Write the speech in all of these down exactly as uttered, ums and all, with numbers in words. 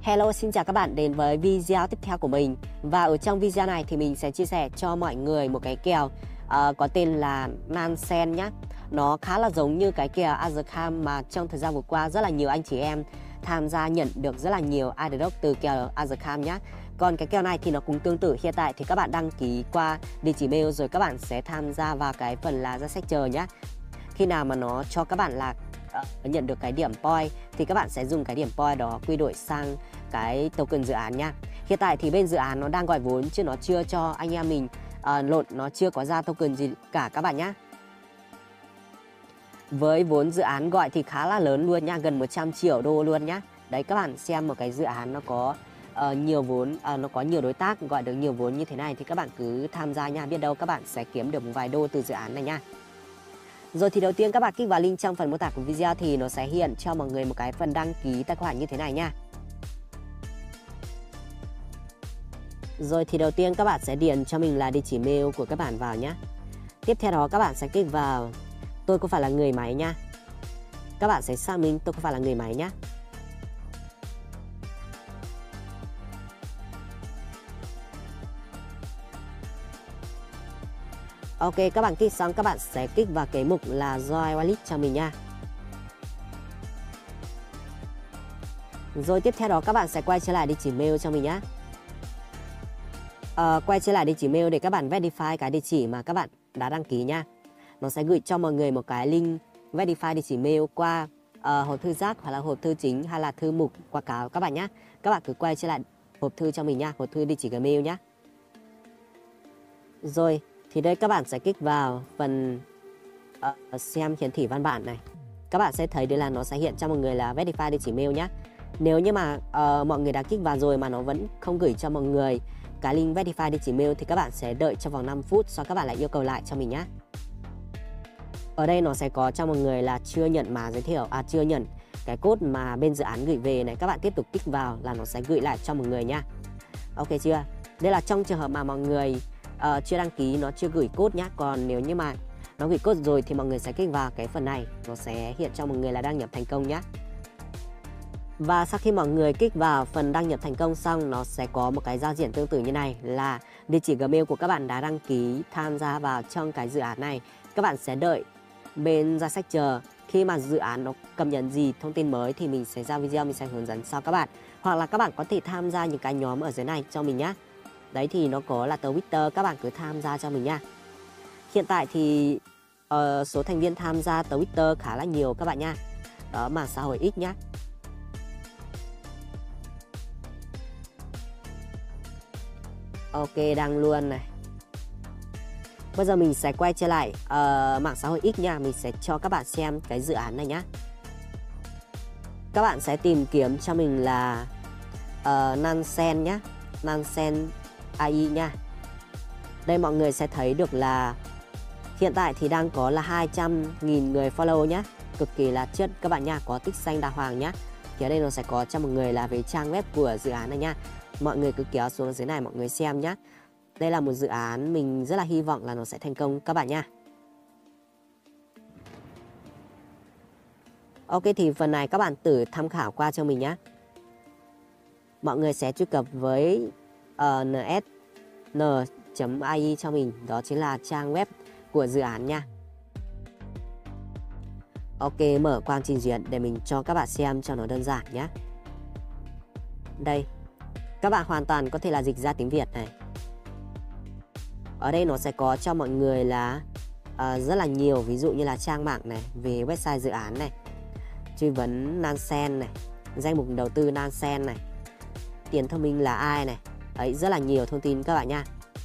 Hello, xin chào các bạn đến với video tiếp theo của mình. Và ở trong video này thì mình sẽ chia sẻ cho mọi người một cái kèo uh, có tên là Nansen nhé. Nó khá là giống như cái kèo Azercam mà trong thời gian vừa qua rất là nhiều anh chị em tham gia nhận được rất là nhiều airdrop từ kèo Azercam nhé. Còn cái kèo này thì nó cũng tương tự. Hiện tại thì các bạn đăng ký qua địa chỉ mail rồi các bạn sẽ tham gia vào cái phần là danh sách chờ nhé. Khi nào mà nó cho các bạn là uh, nhận được cái điểm point thì các bạn sẽ dùng cái điểm point đó quy đổi sang cái token dự án nha. Hiện tại thì bên dự án nó đang gọi vốn chứ nó chưa cho anh em mình uh, lột, nó chưa có ra token gì cả các bạn nhé. Với vốn dự án gọi thì khá là lớn luôn nha, gần một trăm triệu đô luôn nhá. Đấy, các bạn xem một cái dự án nó có uh, nhiều vốn, uh, nó có nhiều đối tác gọi được nhiều vốn như thế này thì các bạn cứ tham gia nha, biết đâu các bạn sẽ kiếm được một vài đô từ dự án này nha. Rồi thì đầu tiên các bạn kích vào link trong phần mô tả của video thì nó sẽ hiện cho mọi người một cái phần đăng ký tài khoản như thế này nha. Rồi thì đầu tiên các bạn sẽ điền cho mình là địa chỉ mail của các bạn vào nhé. Tiếp theo đó các bạn sẽ kích vào tôi có phải là người máy nha. Các bạn sẽ xác minh tôi có phải là người máy nhé. Ok, các bạn kích xong các bạn sẽ kích vào cái mục là Join Wallet cho mình nha. Rồi tiếp theo đó các bạn sẽ quay trở lại địa chỉ mail cho mình nhé. Uh, quay trở lại địa chỉ mail để các bạn verify cái địa chỉ mà các bạn đã đăng ký nha. Nó sẽ gửi cho mọi người một cái link verify địa chỉ mail qua uh, hộp thư rác hoặc là hộp thư chính hay là thư mục quảng cáo các bạn nhé. Các bạn cứ quay trở lại hộp thư cho mình nha, hộp thư địa chỉ Gmail nhé. Rồi thì đây các bạn sẽ kích vào phần uh, xem hiển thị văn bản này. Các bạn sẽ thấy đây là nó sẽ hiện cho mọi người là verify địa chỉ mail nhé. Nếu như mà uh, mọi người đã kích vào rồi mà nó vẫn không gửi cho mọi người cái link verify địa chỉ mail thì các bạn sẽ đợi trong vòng năm phút, sau các bạn lại yêu cầu lại cho mình nhé. Ở đây nó sẽ có cho mọi người là chưa nhận mã giới thiệu, à chưa nhận cái code mà bên dự án gửi về này, các bạn tiếp tục kích vào là nó sẽ gửi lại cho mọi người nhá. Ok chưa? Đây là trong trường hợp mà mọi người uh, chưa đăng ký, nó chưa gửi code nhá. Còn nếu như mà nó gửi code rồi thì mọi người sẽ kích vào cái phần này, nó sẽ hiện cho mọi người là đăng nhập thành công nhá. Và sau khi mọi người kích vào phần đăng nhập thành công xong, nó sẽ có một cái giao diện tương tự như này là địa chỉ Gmail của các bạn đã đăng ký tham gia vào trong cái dự án này. Các bạn sẽ đợi bên danh sách chờ, khi mà dự án nó cập nhật gì thông tin mới thì mình sẽ ra video, mình sẽ hướng dẫn sau các bạn. Hoặc là các bạn có thể tham gia những cái nhóm ở dưới này cho mình nhá. Đấy thì nó có là Twitter, các bạn cứ tham gia cho mình nha. Hiện tại thì uh, số thành viên tham gia Twitter khá là nhiều các bạn nha. Đó, mạng xã hội X nhá. Ok, đăng luôn này. Bây giờ mình sẽ quay trở lại uh, mạng xã hội X nha. Mình sẽ cho các bạn xem cái dự án này nhá. Các bạn sẽ tìm kiếm cho mình là uh, Nansen nhá, Nansen a i nha. Đây mọi người sẽ thấy được là hiện tại thì đang có là hai trăm nghìn người follow nhá. Cực kỳ là chất các bạn nha, có tích xanh đàng hoàng nhá. Thì ở đây nó sẽ có cho mọi người là về trang web của dự án này nha. Mọi người cứ kéo xuống dưới này mọi người xem nhá. Đây là một dự án mình rất là hy vọng là nó sẽ thành công các bạn nha. Ok, thì phần này các bạn tự tham khảo qua cho mình nhé. Mọi người sẽ truy cập với uh, en ét en chấm i e cho mình. Đó chính là trang web của dự án nha. Ok, mở quang trình duyệt để mình cho các bạn xem cho nó đơn giản nhé. Đây, các bạn hoàn toàn có thể là dịch ra tiếng Việt này. Ở đây nó sẽ có cho mọi người là uh, rất là nhiều, ví dụ như là trang mạng này, về website dự án này, truy vấn Nansen này, danh mục đầu tư Nansen này, tiền thông minh là ai này. Đấy, rất là nhiều thông tin các bạn nha.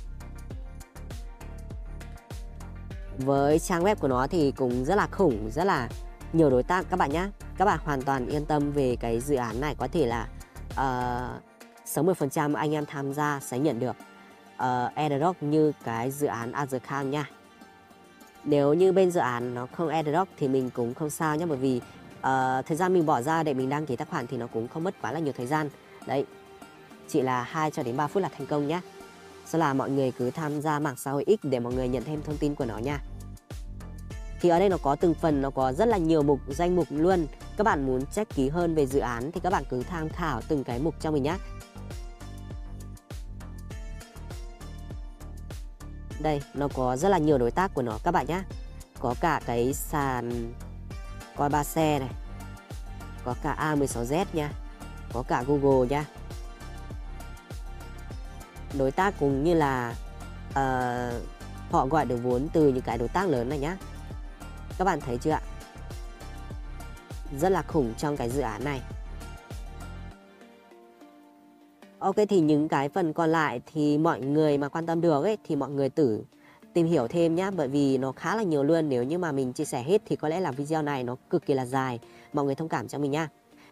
Với trang web của nó thì cũng rất là khủng, rất là nhiều đối tác các bạn nhé. Các bạn hoàn toàn yên tâm về cái dự án này, có thể là uh, sáu mươi phần trăm anh em tham gia sẽ nhận được uh, airdrop như cái dự án Azercam nha. Nếu như bên dự án nó không airdrop thì mình cũng không sao nhé, bởi vì uh, thời gian mình bỏ ra để mình đăng ký tài khoản thì nó cũng không mất quá là nhiều thời gian. Đấy, chỉ là hai cho đến ba phút là thành công nhé. Sau là mọi người cứ tham gia mạng xã hội X để mọi người nhận thêm thông tin của nó nha. Thì ở đây nó có từng phần, nó có rất là nhiều mục, danh mục luôn. Các bạn muốn check kỹ hơn về dự án thì các bạn cứ tham khảo từng cái mục cho mình nhé. Đây, nó có rất là nhiều đối tác của nó các bạn nhé. Có cả cái sàn Coinbase này, có cả A mười sáu Z nha, có cả Google nha. Đối tác cũng như là uh, họ gọi được vốn từ những cái đối tác lớn này nhá. Các bạn thấy chưa ạ? Rất là khủng trong cái dự án này. Ok, thì những cái phần còn lại thì mọi người mà quan tâm được ấy thì mọi người tự tìm hiểu thêm nhá, bởi vì nó khá là nhiều luôn. Nếu như mà mình chia sẻ hết thì có lẽ là video này nó cực kỳ là dài, mọi người thông cảm cho mình nha.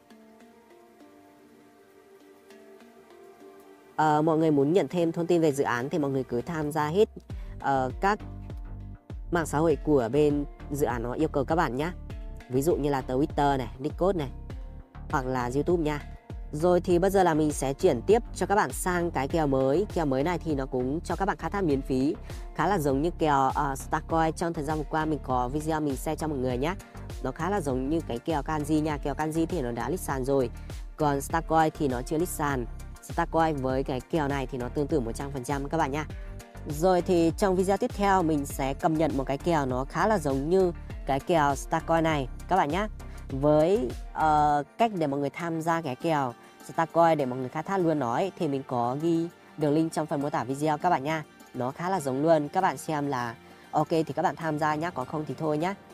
À, mọi người muốn nhận thêm thông tin về dự án thì mọi người cứ tham gia hết uh, các mạng xã hội của bên dự án nó yêu cầu các bạn nhé. Ví dụ như là Twitter này, Discord này, hoặc là YouTube nha. Rồi thì bây giờ là mình sẽ chuyển tiếp cho các bạn sang cái kèo mới. Kèo mới này thì nó cũng cho các bạn khai thác miễn phí, khá là giống như kèo uh, Starcoin trong thời gian vừa qua mình có video mình share cho mọi người nhé. Nó khá là giống như cái kèo Kanji nha. Kèo Kanji thì nó đã list sàn rồi, còn Starcoin thì nó chưa list sàn. Starcoin với cái kèo này thì nó tương tự một trăm phần trăm các bạn nha. Rồi thì trong video tiếp theo mình sẽ cập nhật một cái kèo nó khá là giống như cái kèo Starcoin này các bạn nhé. Với uh, cách để mọi người tham gia cái kèo Starcoin để mọi người khai thác luôn nó ấy, thì mình có ghi đường link trong phần mô tả video các bạn nha. Nó khá là giống luôn, các bạn xem là ok thì các bạn tham gia nhé, còn không thì thôi nhé.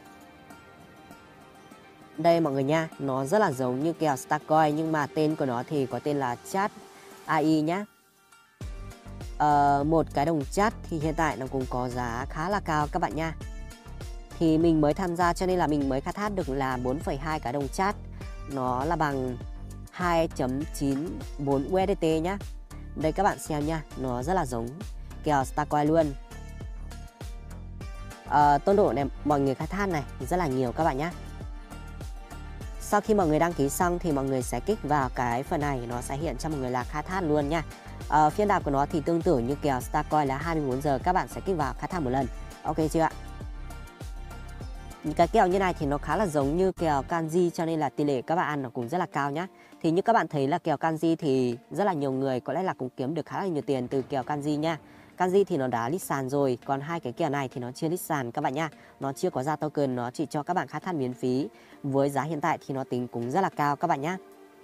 Đây mọi người nha, nó rất là giống như kèo Starcoin nhưng mà tên của nó thì có tên là Chat a i nhé. Uh, một cái đồng chat thì hiện tại nó cũng có giá khá là cao các bạn nha. Thì mình mới tham gia cho nên là mình mới khai thác được là bốn phẩy hai cái đồng chat. Nó là bằng hai phẩy chín bốn u ét đê tê nhá. Đây các bạn xem nha, nó rất là giống kèo Starcoin luôn. uh, Tốc độ này mọi người khai thác này rất là nhiều các bạn nhé. Sau khi mọi người đăng ký xong thì mọi người sẽ kích vào cái phần này, nó sẽ hiện cho mọi người là khai thác luôn nha. À, phiên đạp của nó thì tương tự như kèo Starcoin là hai mươi bốn giờ, các bạn sẽ kích vào khai thác một lần. Ok chưa ạ? Những cái kèo như này thì nó khá là giống như kèo Kanji cho nên là tỷ lệ các bạn ăn nó cũng rất là cao nhá. Thì như các bạn thấy là kèo Kanji thì rất là nhiều người có lẽ là cũng kiếm được khá là nhiều tiền từ kèo Kanji nha. Kanji thì nó đã list sàn rồi, còn hai cái kèo này thì nó chưa list sàn các bạn nha. Nó chưa có ra token, nó chỉ cho các bạn khai thác miễn phí. Với giá hiện tại thì nó tính cũng rất là cao các bạn nhá.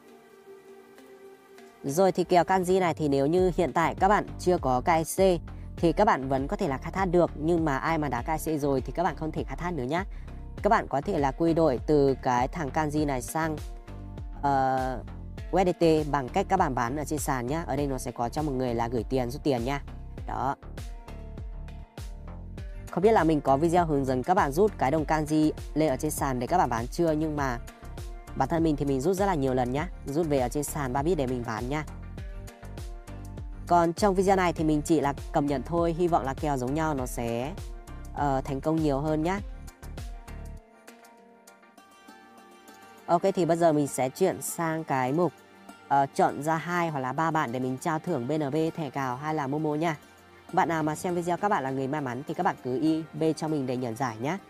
Rồi thì kèo Kanji này thì nếu như hiện tại các bạn chưa có ca i xê thì các bạn vẫn có thể là khai thác được, nhưng mà ai mà đã ca i xê rồi thì các bạn không thể khai thác nữa nhá. Các bạn có thể là quy đổi từ cái thằng Kanji này sang uh, u ét đê tê bằng cách các bạn bán ở trên sàn nhá. Ở đây nó sẽ có cho một người là gửi tiền, rút tiền nha. Đó. Không biết là mình có video hướng dẫn các bạn rút cái đồng Kanji lên ở trên sàn để các bạn bán chưa, nhưng mà bản thân mình thì mình rút rất là nhiều lần nhá. Rút về ở trên sàn Bybit để mình bán nha. Còn trong video này thì mình chỉ là cập nhật thôi, hy vọng là kèo giống nhau nó sẽ uh, thành công nhiều hơn nhá. Ok, thì bây giờ mình sẽ chuyển sang cái mục uh, chọn ra hai hoặc là ba bạn để mình trao thưởng bê en bê, thẻ cào hay là Momo nha. Bạn nào mà xem video các bạn là người may mắn thì các bạn cứ i bê cho mình để nhận giải nhé.